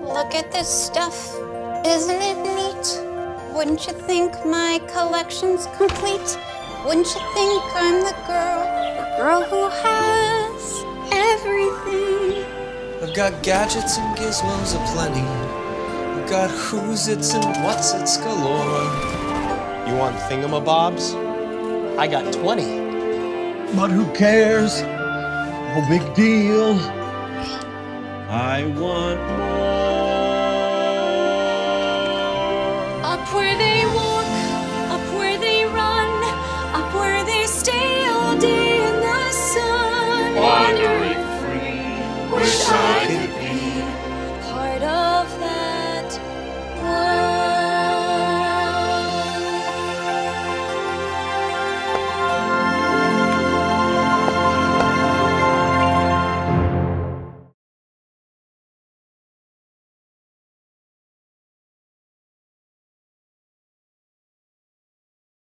Look at this stuff. Isn't it neat? Wouldn't you think my collection's complete? Wouldn't you think I'm the girl who has everything? I've got gadgets and gizmos aplenty. I've got who's its and what's its galore. You want thingamabobs? I got 20. But who cares? No big deal. I want more.